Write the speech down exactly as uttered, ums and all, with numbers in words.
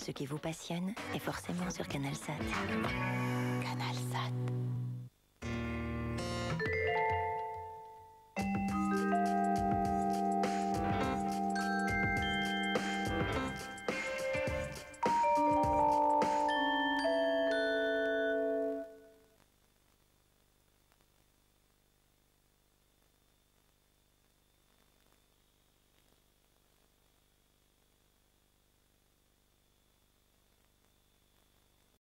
Ce qui vous passionne est forcément sur CanalSat. CanalSat.